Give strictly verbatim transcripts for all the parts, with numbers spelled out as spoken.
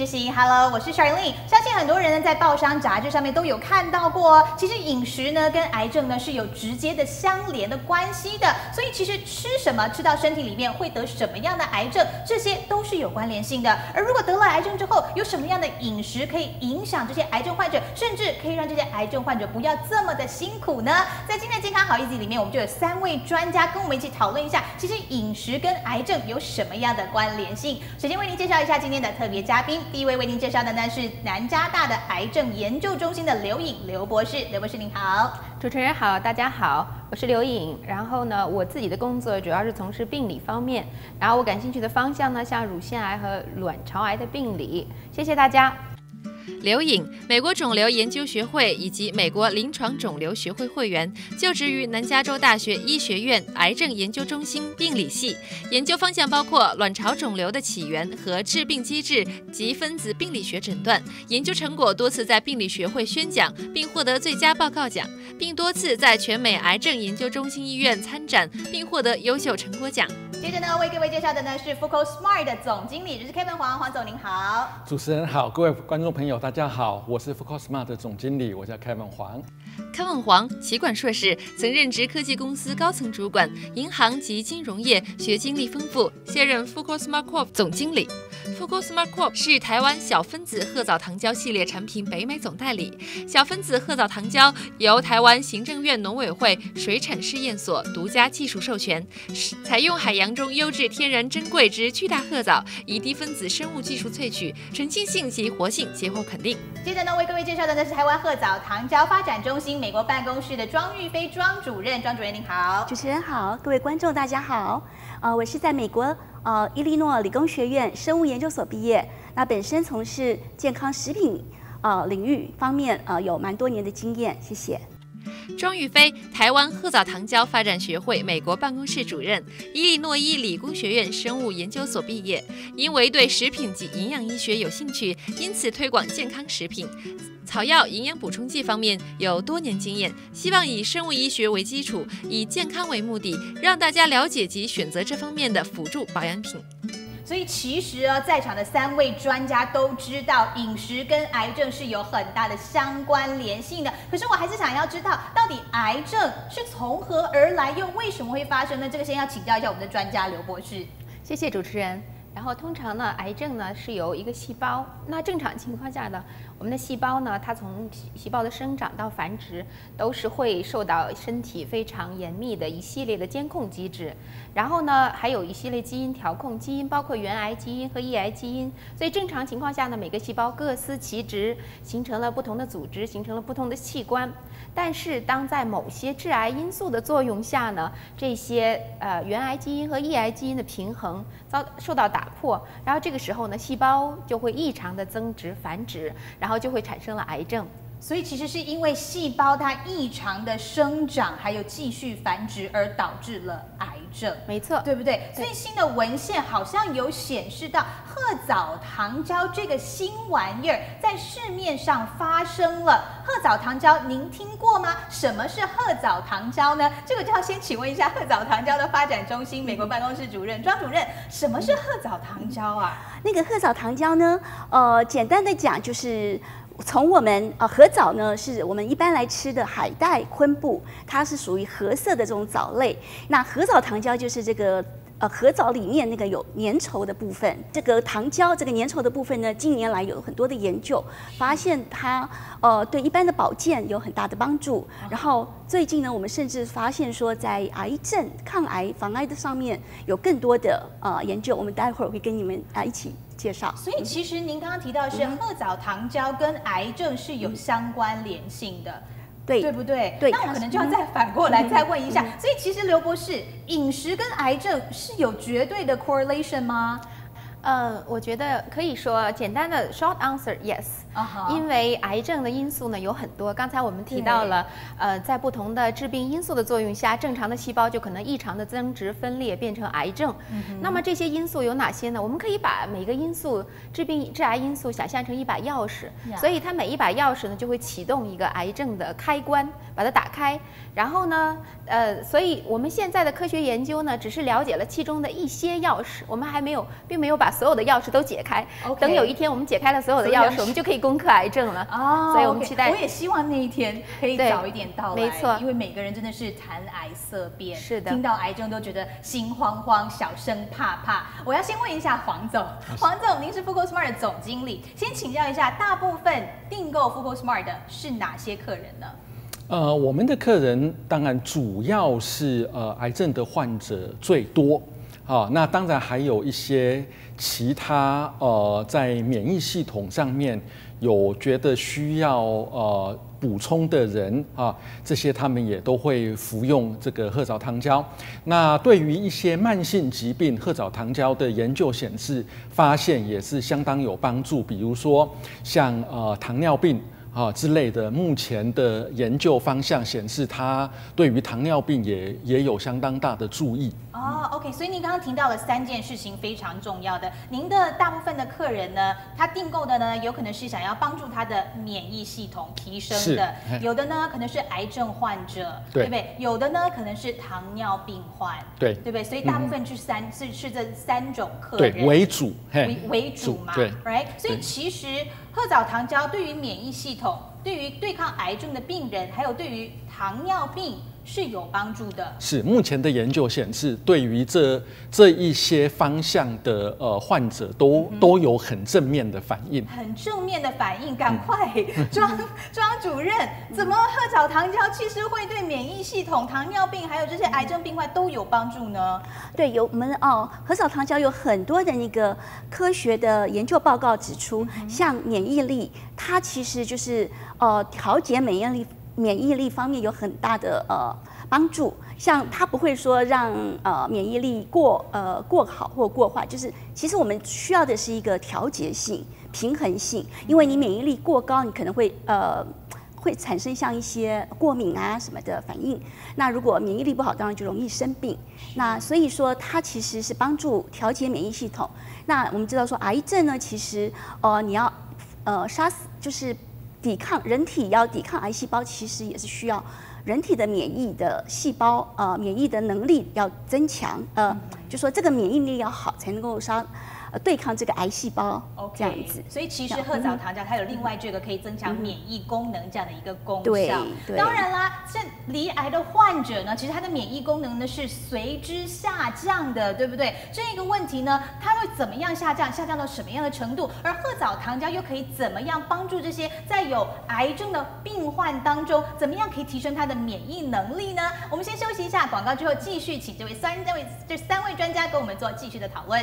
行 ，Hello， 我是 Charlene。相信很多人呢在报章杂志上面都有看到过哦。其实饮食呢跟癌症呢是有直接的相连的关系的，所以其实吃什么吃到身体里面会得什么样的癌症，这些都是有关联性的。而如果得了癌症之后，有什么样的饮食可以影响这些癌症患者，甚至可以让这些癌症患者不要这么的辛苦呢？在今天的健康好日子里面，我们就有三位专家跟我们一起讨论一下，其实饮食跟癌症有什么样的关联性。首先为您介绍一下今天的特别嘉宾，第一位为您介绍的呢是南加大的癌症研究中心的刘颖刘博士。刘博士您好。 主持人好，大家好，我是刘颖。然后呢，我自己的工作主要是从事病理方面，然后我感兴趣的方向呢，像乳腺癌和卵巢癌的病理。谢谢大家。 刘颖，美国肿瘤研究学会以及美国临床肿瘤学会会员，就职于南加州大学医学院癌症研究中心病理系，研究方向包括卵巢肿瘤的起源和致病机制及分子病理学诊断。研究成果多次在病理学会宣讲，并获得最佳报告奖，并多次在全美癌症研究中心医院参展，并获得优秀成果奖。 接着呢，为各位介绍的呢是 FucoSmart 的总经理，就是 Kevin 黄，黄总您好。 主持人好，各位观众朋友大家好，我是 FucoSmart 的总经理，我叫 Kevin 黄。 Kevin 黄，企管硕士，曾任职科技公司高层主管，银行及金融业学经历丰富，现任 FucoSmart Corp 总经理。FucoSmart Corp 是台湾小分子褐藻糖胶系列产品北美总代理。小分子褐藻糖胶由台湾行政院农委会水产试验所独家技术授权，采用海洋中优质天然珍贵之巨大褐藻，以低分子生物技术萃取，纯净性及活性皆获肯定。 接着呢，为各位介绍的呢是台湾褐藻糖胶发展中心美国办公室的庄玉飞庄主任，庄主任您好。 主持人好，各位观众大家好。呃，我是在美国呃伊利诺理工学院生物研究所毕业，那本身从事健康食品呃领域方面呃有蛮多年的经验，谢谢。 庄玉飞，台湾褐藻糖胶发展学会美国办公室主任，伊利诺伊理工学院生物研究所毕业，因为对食品及营养医学有兴趣，因此推广健康食品、草药、营养补充剂方面有多年经验，希望以生物医学为基础，以健康为目的，让大家了解及选择这方面的辅助保养品。 所以其实啊，在场的三位专家都知道，饮食跟癌症是有很大的相关联性的。可是我还是想要知道，到底癌症是从何而来，又为什么会发生呢？这个先要请教一下我们的专家刘博士。 谢谢主持人。然后通常呢，癌症呢是由一个细胞，那正常情况下呢，我们的细胞呢，它从细胞的生长到繁殖，都是会受到身体非常严密的一系列的监控机制。然后呢，还有一系列基因调控，基因包括原癌基因和抑癌基因。所以正常情况下呢，每个细胞各司其职，形成了不同的组织，形成了不同的器官。但是当在某些致癌因素的作用下呢，这些呃原癌基因和抑癌基因的平衡遭受到打破，然后这个时候呢，细胞就会异常的增殖繁殖，然后就会产生了癌症。 所以其实是因为细胞它异常的生长，还有继续繁殖，而导致了癌症。 没错， 对不对？最新的文献好像有显示到，褐藻糖胶这个新玩意儿在市面上发生了。褐藻糖胶您听过吗？什么是褐藻糖胶呢？这个就要先请问一下褐藻糖胶的发展中心美国办公室主任庄主任，什么是褐藻糖胶啊？ 那个褐藻糖胶呢，呃，简单的讲就是。从我们呃褐藻呢，是我们一般来吃的海带、昆布，它是属于褐色的这种藻类。那褐藻糖胶就是这个呃褐藻里面那个有粘稠的部分。这个糖胶这个粘稠的部分呢，近年来有很多的研究，发现它呃对一般的保健有很大的帮助。然后最近呢，我们甚至发现说，在癌症、抗癌、防癌的上面有更多的呃研究。我们待会儿会跟你们啊、呃、一起介绍。 所以其实您刚刚提到的是褐藻糖胶跟癌症是有相关联性的， 对对不对？ 对。 那我可能就要再反过来再问一下，所以其实刘博士，饮食跟癌症是有绝对的 correlation 吗？ 呃，我觉得可以说简单的 short answer yes。 啊， 因为癌症的因素呢有很多。刚才我们提到了，呃，在不同的致病因素的作用下，正常的细胞就可能异常的增殖分裂变成癌症。嗯、那么这些因素有哪些呢？我们可以把每个因素致病致癌因素想象成一把钥匙， yeah. 所以它每一把钥匙呢就会启动一个癌症的开关，把它打开。然后呢，呃，所以我们现在的科学研究呢，只是了解了其中的一些钥匙，我们还没有，并没有把所有的钥匙都解开。Okay. 等有一天我们解开了所有的钥匙，我们就可以攻克癌症了。哦，所以我们期待。 我也希望那一天可以早一点到来。 没错， 因为每个人真的是谈癌色变， 是的， 听到癌症都觉得心慌慌、小生怕怕。我要先问一下黄总，黄总，您是 FucoSmart 的总经理，先请教一下，大部分订购 FucoSmart 的是哪些客人呢？ 呃，我们的客人当然主要是呃癌症的患者最多，啊，那当然还有一些其他呃在免疫系统上面有觉得需要呃补充的人啊，这些他们也都会服用这个褐藻糖胶。那对于一些慢性疾病，褐藻糖胶的研究显示，发现也是相当有帮助，比如说像呃糖尿病。啊之类的，目前的研究方向显示，它对于糖尿病也也有相当大的注意。 哦 ，OK， 所以您刚刚提到了三件事情非常重要的。您的大部分的客人呢，他订购的呢，有可能是想要帮助他的免疫系统提升的，有的呢可能是癌症患者， 对, 对不对？有的呢可能是糖尿病患， 对， 对不对？所以大部分是三、嗯、是是这三种客人对为主， 为为主嘛， 对 ，right？ 所以其实褐藻糖胶对于免疫系统、对于对抗癌症的病人，还有对于糖尿病是有帮助的。 是，目前的研究显示，对于这这一些方向的呃患者都、嗯、都有很正面的反应。 很正面的反应，赶快庄庄主任，怎么褐藻糖胶其实会对免疫系统、糖尿病还有这些癌症病患都有帮助呢？ 对，有我们哦，褐藻糖胶有很多的那个科学的研究报告指出，嗯、像免疫力，它其实就是呃调节免疫力。免疫力方面有很大的呃帮助，像它不会说让呃免疫力过呃过好或过坏，就是其实我们需要的是一个调节性、平衡性，因为你免疫力过高，你可能会呃会产生像一些过敏啊什么的反应。那如果免疫力不好，当然就容易生病。那所以说它其实是帮助调节免疫系统。那我们知道说癌症呢，其实呃你要呃杀死就是。抵抗人体要抵抗癌细胞，其实也是需要人体的免疫的细胞，呃，免疫的能力要增强，呃，嗯、就说这个免疫力要好，才能够杀。呃，对抗这个癌细胞 ，OK， 这样子。 所以其实褐藻糖胶它有另外这个可以增强免疫功能这样的一个功效。 对，对当然啦，这罹癌的患者呢，其实他的免疫功能呢是随之下降的，对不对？这个问题呢，它会怎么样下降？下降到什么样的程度？而褐藻糖胶又可以怎么样帮助这些在有癌症的病患当中，怎么样可以提升他的免疫能力呢？我们先休息一下，广告之后继续请这位三这位这三位专家跟我们做继续的讨论。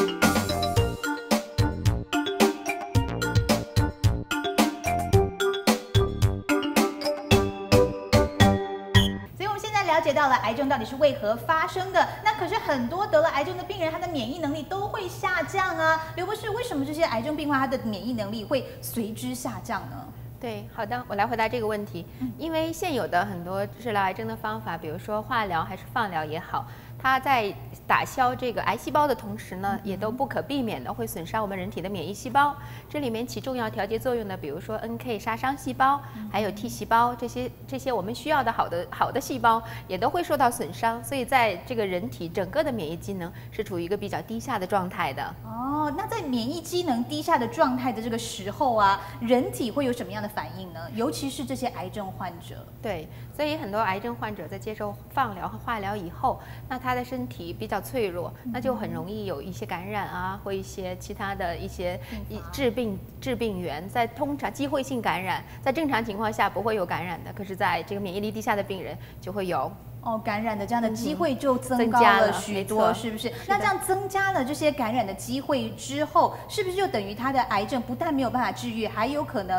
了解到了癌症到底是为何发生的，那可是很多得了癌症的病人，他的免疫能力都会下降啊。刘博士，为什么这些癌症病患他的免疫能力会随之下降呢？ 对，好的，我来回答这个问题。因为现有的很多治疗癌症的方法，比如说化疗还是放疗也好，它在打消这个癌细胞的同时呢，也都不可避免的会损伤我们人体的免疫细胞。这里面起重要调节作用的，比如说 N K 杀伤细胞，还有 T 细胞，这些这些我们需要的好的好的细胞也都会受到损伤。所以在这个人体整个的免疫机能是处于一个比较低下的状态的。 哦，那在免疫机能低下的状态的这个时候啊，人体会有什么样的反应呢？尤其是这些癌症患者。 对，所以很多癌症患者在接受放疗和化疗以后，那他的身体比较脆弱，那就很容易有一些感染啊，或一些其他的一些致病致病源。在通常机会性感染，在正常情况下不会有感染的，可是在这个免疫力低下的病人就会有。 哦，感染的这样的机会就增高了许多，是不是？那这样增加了这些感染的机会之后，是不是就等于他的癌症不但没有办法治愈，还有可能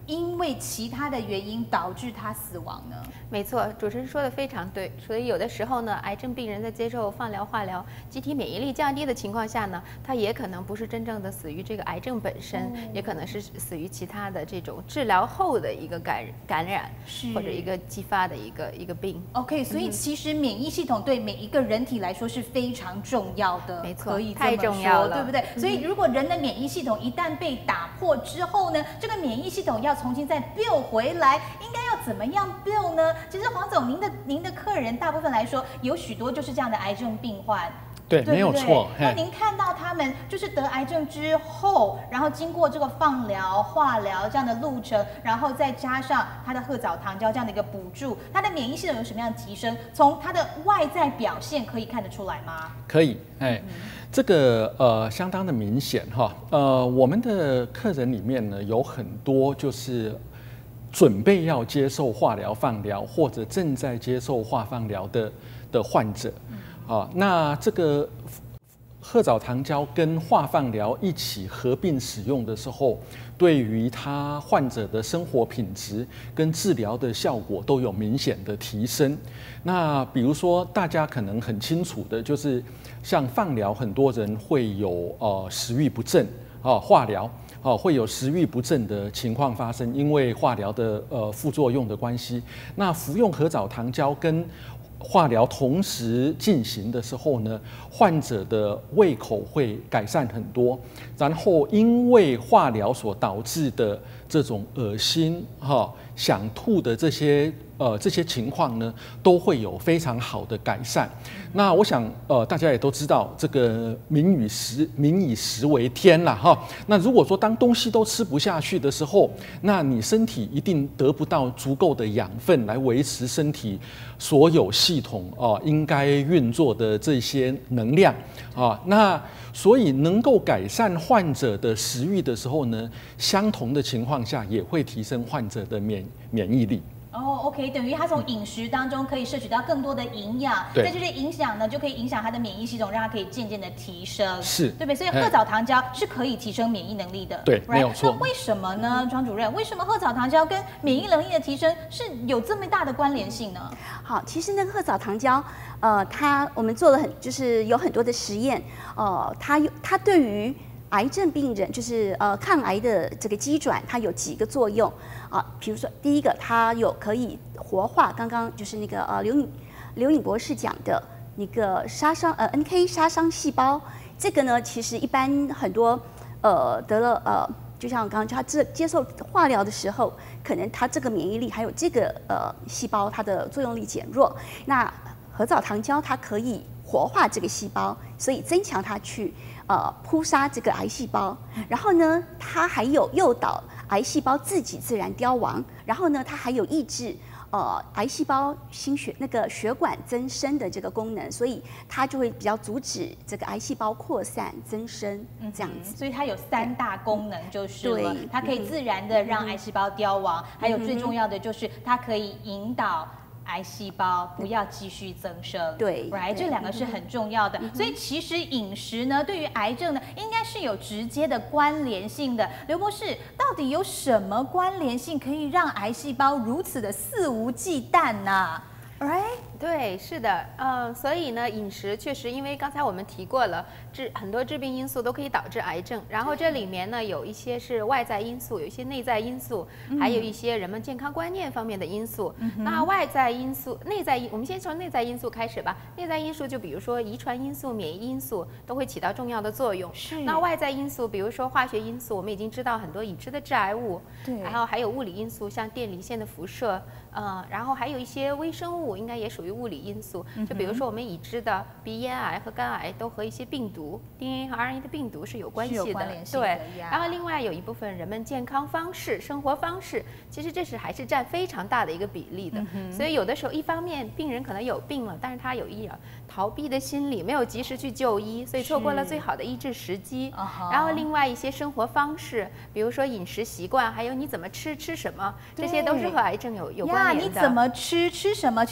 因为其他的原因导致他死亡呢？ 没错，主持人说的非常对。所以有的时候呢，癌症病人在接受放疗、化疗，机体免疫力降低的情况下呢，他也可能不是真正的死于这个癌症本身，哦、也可能是死于其他的这种治疗后的一个感感染，或者一个激发的一个一个病。 OK， 所以其实免疫系统对每一个人体来说是非常重要的， 没错， 可以这么太重要了， 对不对？嗯、所以如果人的免疫系统一旦被打破之后呢，这个免疫系统要重新再 build 回来，应该要怎么样 build 呢？其实黄总，您的您的客人大部分来说，有许多就是这样的癌症病患。 对，对没有错。 那您看到他们就是得癌症之后，然后经过这个放疗、化疗这样的路程，然后再加上他的褐藻糖胶这样的一个补助，他的免疫系统有什么样的提升？从他的外在表现可以看得出来吗？ 可以，哎，嗯、这个呃相当的明显哈。呃，我们的客人里面呢，有很多就是准备要接受化疗、放疗，或者正在接受化放疗的的患者。啊，那这个褐藻糖胶跟化放疗一起合并使用的时候，对于他患者的生活品质跟治疗的效果都有明显的提升。那比如说，大家可能很清楚的，就是像放疗，很多人会有呃食欲不振啊，化疗。哦，会有食欲不振的情况发生，因为化疗的呃副作用的关系。那服用褐藻糖胶跟化疗同时进行的时候呢，患者的胃口会改善很多，然后因为化疗所导致的这种恶心、哈、哦、想吐的这些呃这些情况呢，都会有非常好的改善。那我想呃大家也都知道，这个民以食民以食为天啦哈。那如果说当东西都吃不下去的时候，那你身体一定得不到足够的养分来维持身体所有系统啊、呃、应该运作的这些能量啊。那所以能够改善患者的食欲的时候呢，相同的情况下也会提升患者的免免疫力。 哦 ，OK， 等于他从饮食当中可以摄取到更多的营养，在这些影响呢，就可以影响他的免疫系统，让他可以渐渐的提升， 是， 对不对？所以褐藻糖胶是可以提升免疫能力的， 对， right? 没有错。 那为什么呢，庄主任？为什么褐藻糖胶跟免疫能力的提升是有这么大的关联性呢？ 好，其实那个褐藻糖胶，呃，它我们做了很，就是有很多的实验，呃，它有它对于癌症病人就是呃抗癌的这个机转，它有几个作用啊？比如说第一个，它有可以活化刚刚就是那个呃刘颖刘颖博士讲的那个杀伤呃 N K 杀伤细胞，这个呢其实一般很多呃得了呃，就像我刚刚他接接受化疗的时候，可能他这个免疫力还有这个呃细胞它的作用力减弱，那褐藻糖胶它可以活化这个细胞，所以增强它去呃扑杀这个癌细胞。然后呢，它还有诱导癌细胞自己自然凋亡。然后呢，它还有抑制呃癌细胞心血那个血管增生的这个功能，所以它就会比较阻止这个癌细胞扩散增生这样子。 嗯、所以它有三大功能就是了， 对， 它可以自然的让癌细胞凋亡，嗯、还有最重要的就是它可以引导癌细胞不要继续增生， 对 ，right， 这两个是很重要的。嗯、所以其实饮食呢，对于癌症呢，应该是有直接的关联性的。刘博士，到底有什么关联性可以让癌细胞如此的肆无忌惮呢？right？ 对，是的，呃，所以呢，饮食确实，因为刚才我们提过了，致很多致病因素都可以导致癌症，然后这里面呢，有一些是外在因素，有一些内在因素，嗯、还有一些人们健康观念方面的因素。嗯、那外在因素、内在因，我们先从内在因素开始吧。内在因素就比如说遗传因素、免疫因素都会起到重要的作用。 是。 那外在因素，比如说化学因素，我们已经知道很多已知的致癌物。 对。 然后还有物理因素，像电离线的辐射，呃，然后还有一些微生物，应该也属于物理因素，就比如说我们已知的鼻咽癌和肝癌都和一些病毒 D N A 和 R N A 的病毒是有关系的，对。然后另外有一部分人们健康方式、生活方式，其实这是还是占非常大的一个比例的。嗯、所以有的时候，一方面病人可能有病了，但是他有一点逃避的心理，没有及时去就医，所以错过了最好的医治时机。然后另外一些生活方式，比如说饮食习惯，还有你怎么吃、吃什么，这些都是和癌症有有关联的。 呀，你怎么吃、吃什么，其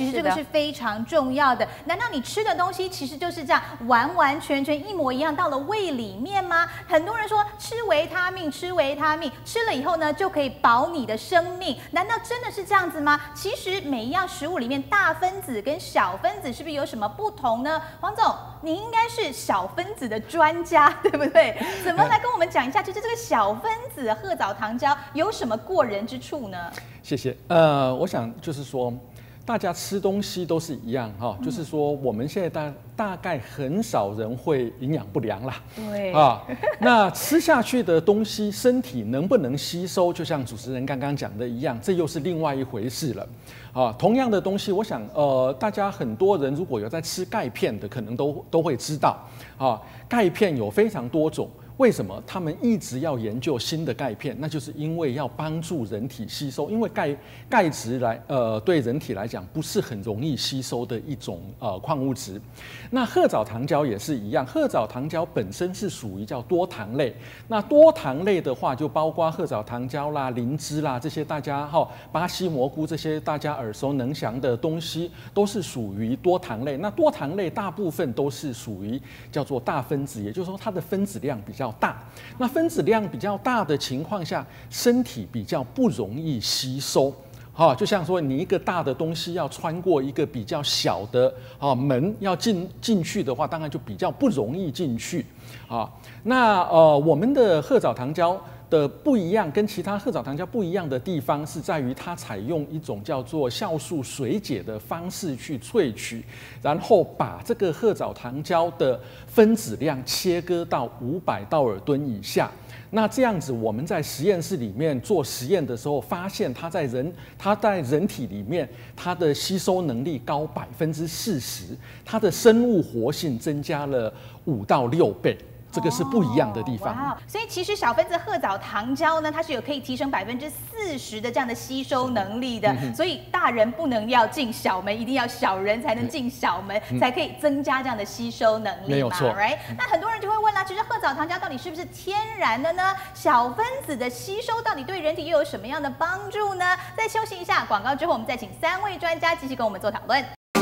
其实这个是非常重要的。难道你吃的东西其实就是这样完完全全一模一样到了胃里面吗？很多人说吃维他命，吃维他命，吃了以后呢就可以保你的生命，难道真的是这样子吗？其实每一样食物里面大分子跟小分子是不是有什么不同呢？黄总，你应该是小分子的专家，对不对？怎么来跟我们讲一下，就是这个小分子褐藻糖胶有什么过人之处呢？ 谢谢。呃，我想就是说，大家吃东西都是一样哈、嗯，就是说我们现在大大概很少人会营养不良啦。 对啊，那吃下去的东西，身体能不能吸收，就像主持人刚刚讲的一样，这又是另外一回事了。啊，同样的东西，我想，呃，大家很多人如果有在吃钙片的，可能都都会知道，啊，钙片有非常多种。为什么他们一直要研究新的钙片？那就是因为要帮助人体吸收，因为钙钙质来呃对人体来讲不是很容易吸收的一种呃矿物质。那褐藻糖胶也是一样，褐藻糖胶本身是属于叫多糖类。那多糖类的话，就包括褐藻糖胶啦、灵芝啦这些大家哈、哦、巴西蘑菇这些大家耳熟能详的东西，都是属于多糖类。那多糖类大部分都是属于叫做大分子，也就是说它的分子量比较大，那分子量比较大的情况下，身体比较不容易吸收。哈、哦，就像说你一个大的东西要穿过一个比较小的啊、哦、门要进进去的话，当然就比较不容易进去啊、哦。那呃，我们的褐藻糖胶的不一样，跟其他褐藻糖胶不一样的地方是在于它采用一种叫做酵素水解的方式去萃取，然后把这个褐藻糖胶的分子量切割到五百道尔顿以下。那这样子，我们在实验室里面做实验的时候，发现它在人它在人体里面，它的吸收能力高百分之四十，它的生物活性增加了五到六倍。这个是不一样的地方。 哇、哦，所以其实小分子褐藻糖胶呢，它是有可以提升百分之四十的这样的吸收能力的。嗯、所以大人不能要进小门，一定要小人才能进小门，嗯、才可以增加这样的吸收能力嘛。 没有错 ，right？、嗯、那很多人就会问啦，其实褐藻糖胶到底是不是天然的呢？小分子的吸收到底对人体又有什么样的帮助呢？再休息一下广告之后，我们再请三位专家继续跟我们做讨论。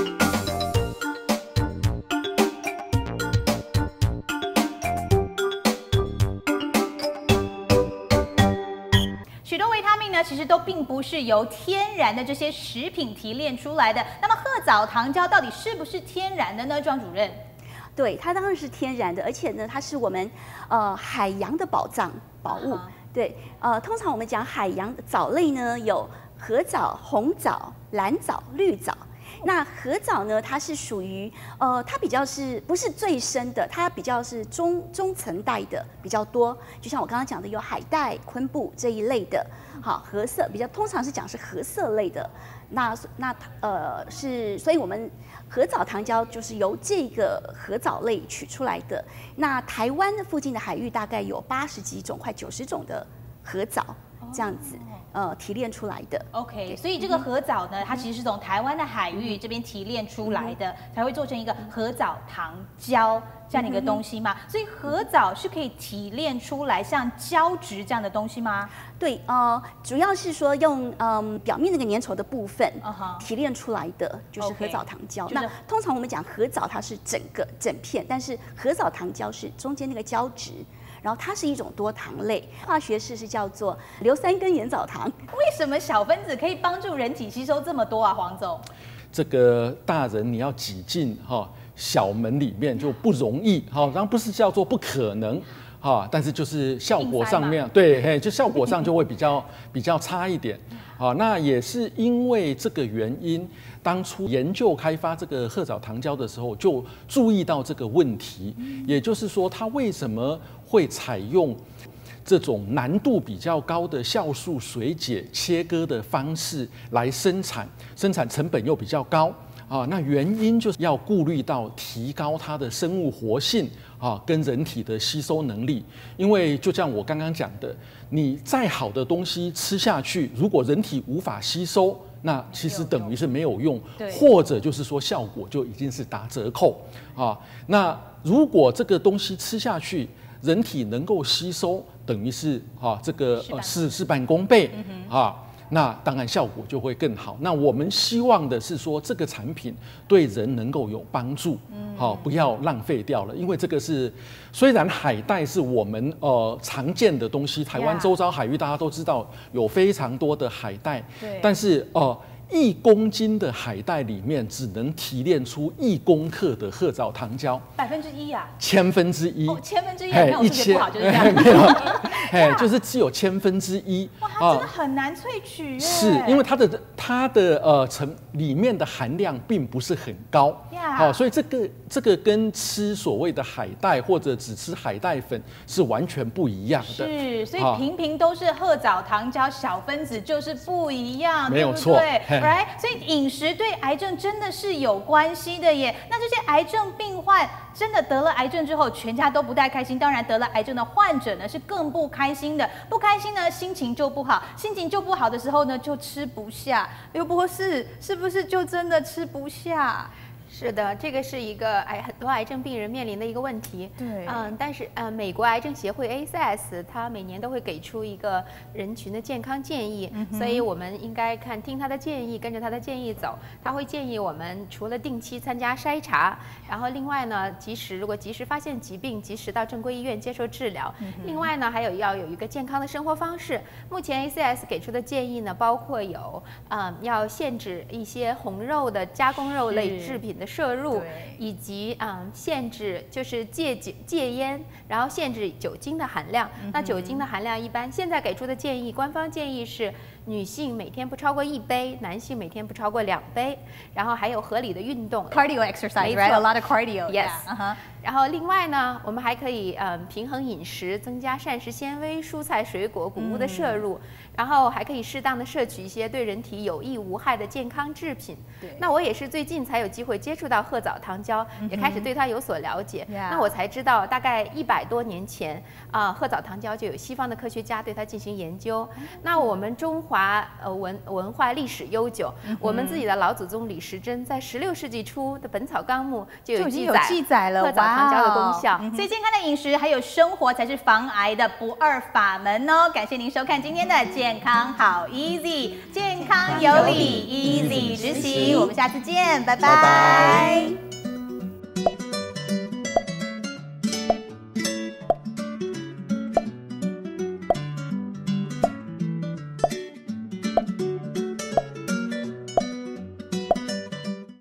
许多维他命呢，其实都并不是由天然的这些食品提炼出来的。那么褐藻糖胶到底是不是天然的呢？庄主任， 对，它当然是天然的，而且呢，它是我们呃海洋的宝藏宝物。Uh-huh. 对，呃，通常我们讲海洋藻类呢，有褐藻、红藻、蓝藻、绿藻。那褐藻呢，它是属于呃，它比较是不是最深的？它比较是中中层带的比较多。就像我刚刚讲的，有海带、昆布这一类的，好褐色比较通常是讲是褐色类的。那那呃是，所以我们褐藻糖胶就是由这个褐藻类取出来的。那台湾的附近的海域大概有八十几种，快九十种的褐藻这样子。呃，提炼出来的。 OK， 所以这个褐藻呢，它其实是从台湾的海域这边提炼出来的，嗯、才会做成一个褐藻糖胶这样的一个东西嘛。所以褐藻是可以提炼出来像胶质这样的东西吗？ 对，呃，主要是说用嗯表面那个粘稠的部分、 uh-huh. 提炼出来的，就是褐藻糖胶。 Okay, 那通常我们讲褐藻它是整个整片，但是褐藻糖胶是中间那个胶质。然后它是一种多糖类，化学式是叫做硫酸根盐藻糖。 为什么小分子可以帮助人体吸收这么多啊，黄总？ 这个大人你要挤进哈小门里面就不容易哈，然后不是叫做不可能哈，但是就是效果上面对，嘿，就效果上就会比较比较差一点。好，那也是因为这个原因，当初研究开发这个褐藻糖胶的时候，就注意到这个问题，也就是说它为什么会采用这种难度比较高的酵素水解切割的方式来生产，生产成本又比较高啊。那原因就是要顾虑到提高它的生物活性啊，跟人体的吸收能力。因为就像我刚刚讲的，你再好的东西吃下去，如果人体无法吸收，那其实等于是没有用，或者就是说效果就已经是打折扣啊。那如果这个东西吃下去，人体能够吸收，等于是啊这个呃事事半功倍啊。 那当然效果就会更好。那我们希望的是说，这个产品对人能够有帮助，好、嗯，不要浪费掉了。因为这个是虽然海带是我们呃常见的东西，台湾周遭海域大家都知道有非常多的海带，对，但是呃。一公斤的海带里面只能提炼出一公克的褐藻糖胶， 百分之一啊， 千分之一， 哦，千分之一，看我数学不好就是这样， 没有，哎，就是只有千分之一， 哇，它真的很难萃取， 是因为它的它的呃成里面的含量并不是很高，好，所以这个这个跟吃所谓的海带或者只吃海带粉是完全不一样的， 是，所以瓶瓶都是褐藻糖胶小分子就是不一样， 没有错， 对。Right? 所以饮食对癌症真的是有关系的耶。那这些癌症病患真的得了癌症之后，全家都不太开心。当然，得了癌症的患者呢是更不开心的。不开心呢，心情就不好。心情就不好的时候呢，就吃不下。刘博士，是不是就真的吃不下？ 是的，这个是一个癌很多癌症病人面临的一个问题。 对， 嗯，但是呃，美国癌症协会 A C S 它每年都会给出一个人群的健康建议，嗯、所以我们应该看听他的建议，跟着他的建议走。他会建议我们除了定期参加筛查，然后另外呢，及时如果及时发现疾病，及时到正规医院接受治疗。嗯、另外呢，还有要有一个健康的生活方式。目前 A C S 给出的建议呢，包括有嗯要限制一些红肉的加工肉类制品的摄入，以及嗯限制就是戒酒戒烟，然后限制酒精的含量。嗯、那酒精的含量一般现在给出的建议，官方建议是女性每天不超过一杯，男性每天不超过两杯，然后还有合理的运动 ，cardio exercise， right？A lot of cardio，yes。 Yeah. 然后另外呢，我们还可以嗯平衡饮食，增加膳食纤维、蔬菜、水果、谷物的摄入，嗯、然后还可以适当的摄取一些对人体有益无害的健康制品。对，那我也是最近才有机会接触到褐藻糖胶，嗯、也开始对它有所了解。Yeah. 那我才知道，大概一百多年前啊、呃，褐藻糖胶就有西方的科学家对它进行研究。嗯、那我们中华呃文文化历史悠久，嗯、我们自己的老祖宗李时珍在十六世纪初的《本草纲目》就有记载， 有记载了褐藻糖胶的功效。 嗯、所以健康的饮食还有生活才是防癌的不二法门哦。感谢您收看今天的健康好 easy， 健康有理 easy 执行，我们下次见，拜拜。拜拜。